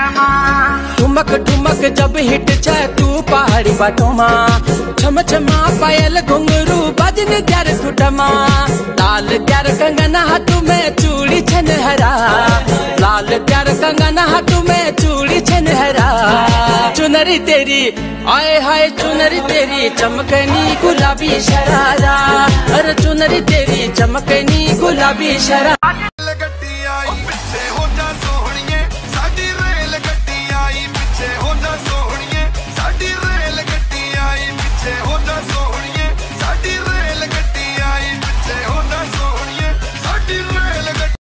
ठुमक ठुमक जब हिट जाए तू पहाड़ी बाटो माँ, छम छमा पायल घुंघरू बजन ग्यार टूटमा। लाल प्यार कंगना हाथों में चूड़ी छन हरा, लाल प्यार कंगना हाथों में चूड़ी छन हरा। चुनरी तेरी आए हाय चुनरी तेरी चमकनी गुलाबी शरारा, अरे चुनरी तेरी चमकनी गुलाबी शरारा।